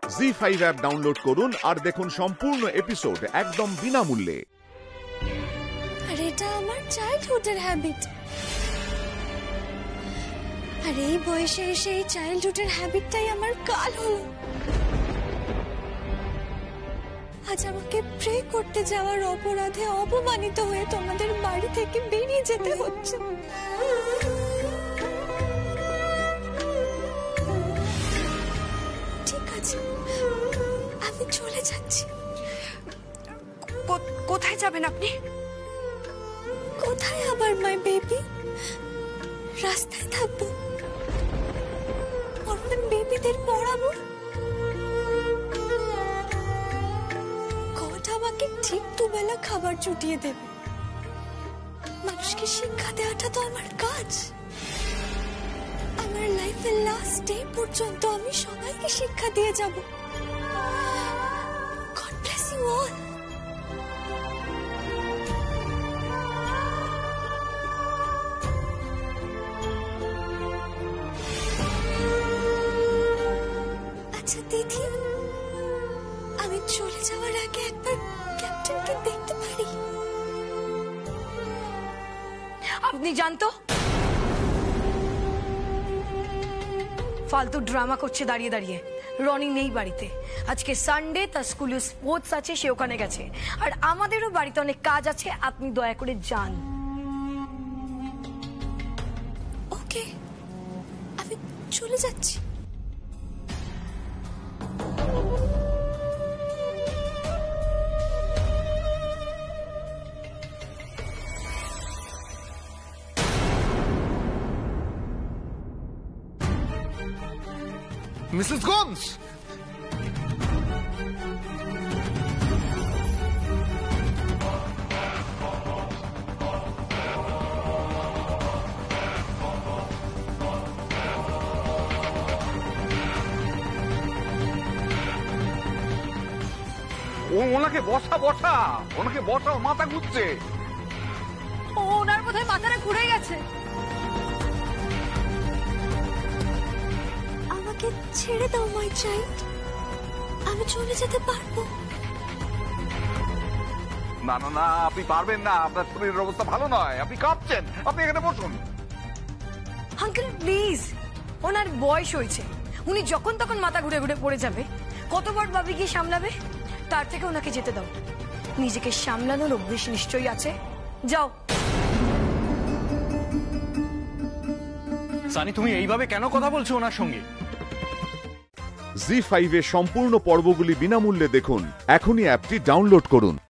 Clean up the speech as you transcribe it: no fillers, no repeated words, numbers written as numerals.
ZEE5 app download করুন আর দেখুন সম্পূর্ণ এপিসোড একদম বিনামূল্যে। আর এটা আমার চাইল্ডহুডের হ্যাবিট। আর এই বয়সে এসে এই চাইল্ডহুডের হ্যাবিটটাই আমার কাল হলো। আজ আমাকে প্রে করতে যাওয়ার অপরাধে অপমানিত হয়ে তোমাদের বাড়ি থেকে বেরিয়ে যেতে হচ্ছে। ঠিক আছে, আমি চলে যাচ্ছি। কোথায় যাবেন আপনি? কোথায় আবার মাই বেবি? রাস্তায় থাকবো, অরফান বেবিদের পড়াবো। গড আমাকে ঠিক দুবেলা খাবার জুটিয়ে দেবে। মানুষকে শিক্ষা দেওয়াটা তো আমার কাজ। আমার লাইফের লাস্ট ডে পর্যন্ত আমি সবাইকে শিক্ষা দিয়ে যাব। God bless you all. আচ্ছা দিদি, আমি চলে যাওয়ার আগে একবার ক্যাপ্টেনকে দেখতে পারি? আপনি জানতো ফালতু ড্রামা করছে দাঁড়িয়ে দাঁড়িয়ে। রনি নেই বাড়িতে, আজকে সানডে, তার স্কুলে স্পোর্টস আছে, সে ওখানে গেছে। আর আমাদেরও বাড়িতে অনেক কাজ আছে, আপনি দয়া করে যান। ওকে, আমি চলে যাচ্ছি। মিসেস গোমস, ওনাকে বসা বসা, ওনাকে বসা, মাথা ঘুরছে। ওনার বোধহয় মাথাটা ঘুরে গেছে। আমাকে ছেড়ে দাও মাই চাইল্ড, আমি চলে যেতে পারবো। না না না, আপনি পারবেন না, আপনার শরীরের অবস্থা ভালো নয়, আপনি কাঁপছেন, আপনি এখানে বসুন। আঙ্কেল প্লিজ, ওনার বয়স হয়েছে, উনি যখন তখন মাথা ঘুরে ঘুরে পড়ে যাবে। কতবার ভাবি কি সামলাবে? তার থেকে ওনাকে যেতে দাও। নিজেকে সামলানোর অভ্যেস নিশ্চয়ই আছে। যাও। সানি, তুমি এইভাবে কেন কথা বলছো ওনার সঙ্গে? জি5 এর সম্পূর্ণ পর্বগুলি বিনামূল্যে দেখুন। এখনই অ্যাপটি ডাউনলোড করুন।